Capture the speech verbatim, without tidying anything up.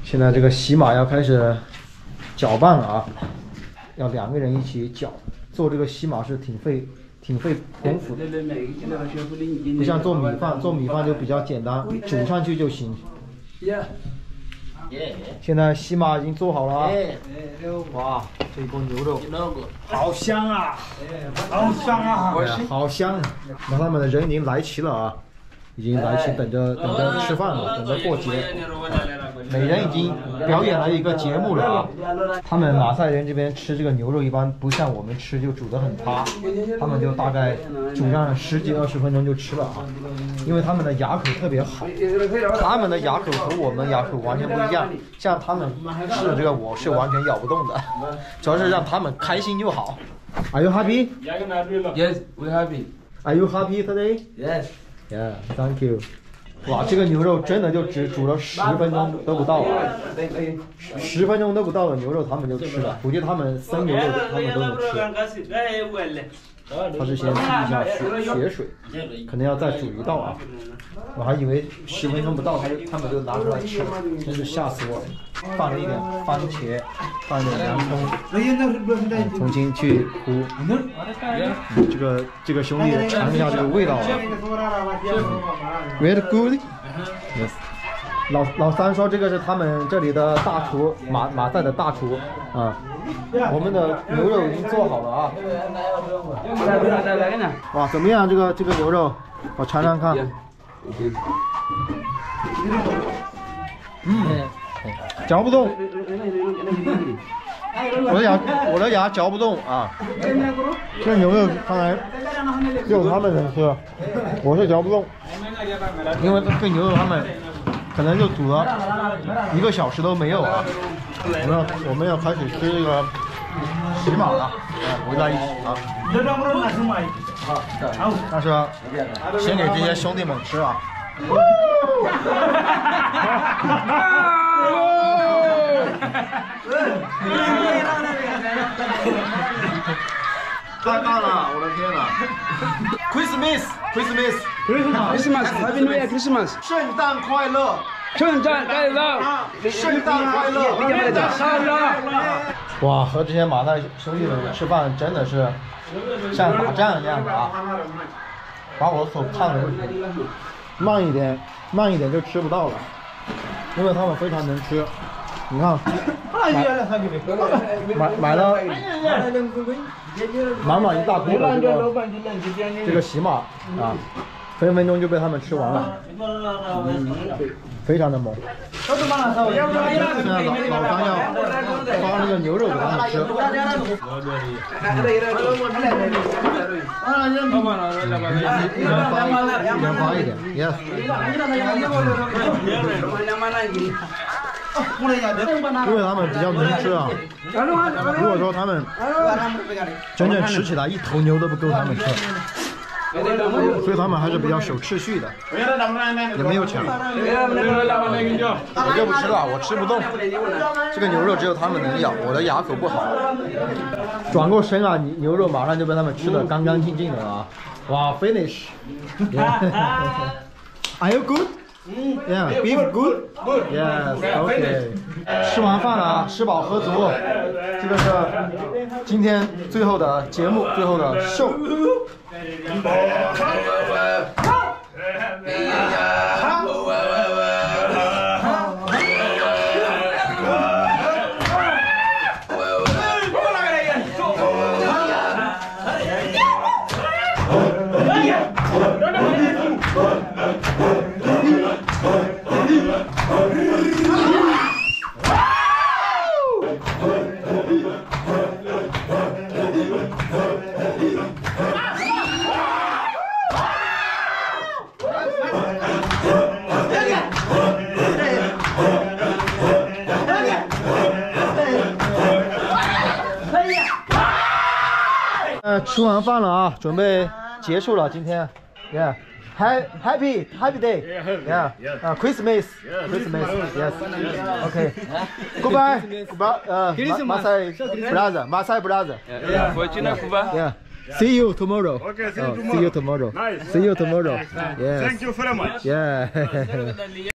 现在这个洗马要开始搅拌了啊，要两个人一起搅。做这个洗马是挺费挺费功夫的，不像做米饭，做米饭就比较简单，煮上去就行。现在洗马已经做好了啊！哇，这一锅牛肉好香啊，好香啊，好香！那他们的人已经来齐了啊。 已经来齐，等着等着吃饭了，等着过节。每人已经表演了一个节目了啊！他们马赛人这边吃这个牛肉一般不像我们吃就煮得很塌，他们就大概煮上十几二十分钟就吃了啊，因为他们的牙口特别好，他们的牙口和我们牙口完全不一样。像他们吃的这个我是完全咬不动的，主要是让他们开心就好。Are you happy? Yes, we're happy. Are you happy today? Yes. Yeah, thank you. 哇，这个牛肉真的就只煮了十分钟都不到啊，十分钟都不到的牛肉他们就吃了，估计他们生牛肉他们都能吃。他是先滴一下血血水，可能要再煮一道啊。我还以为十分钟不到他他们就拿出来吃了，真是吓死我了。放了一点番茄，放一点洋葱，重新去糊。嗯，这个这个兄弟尝一下这个味道啊。Very good. Yes. 老老三说这个是他们这里的大厨，马马赛的大厨啊。我们的牛肉已经做好了啊。哇，怎么样？这个这个牛肉，我尝尝看。嗯，嚼不动。我的牙，我的牙嚼不动啊。这牛肉看来只有他们能吃，我是嚼不动，因为这牛肉他们可能就煮了一个小时都没有啊。我们要我们要开始吃这个洗马了，围在一起啊。但是先给这些兄弟们吃啊。太棒了！我的天哪 ！Christmas, Christmas, Christmas, Happy New Year, Christmas. 圣诞快乐！ 圣诞快乐！ 圣诞快乐！哇，和这些马赛兄弟们吃饭真的是像打仗一样的啊！把我手烫的，慢一点，慢一点就吃不到了，因为他们非常能吃。你看，买买了满满一大锅的这个这个洗马啊，分分钟就被他们吃完了，嗯、非常的猛。现在老老张要抓那个牛肉给他们吃。一人发一，一人发一点 ，yes。因为他们比较能吃啊，如果说他们真正吃起来一头牛都不够他们吃，所以他们还是比较守秩序的，也没有抢。我就不吃了，我吃不动，这个牛肉只有他们能咬，我的牙口不好。转过身啊，牛肉马上就被他们吃的干干净净的啊！哇 ，finish。Are you good? Yeah, beef good. Yes, okay. 吃完饭了啊，吃饱喝足，这个是今天最后的节目，最后的秀。呃，吃完饭了啊，准备结束了今天 ，Yeah。Happy Happy Day, yeah, uh, Christmas, Christmas, yes, okay. Goodbye, goodbye, uh, Masai brother, Masai brother. Yeah, Fortuna Cuba. Yeah. See you tomorrow. Okay, see oh, you tomorrow. See you tomorrow. Nice. See you tomorrow. Yes. Thank you very much. Yeah.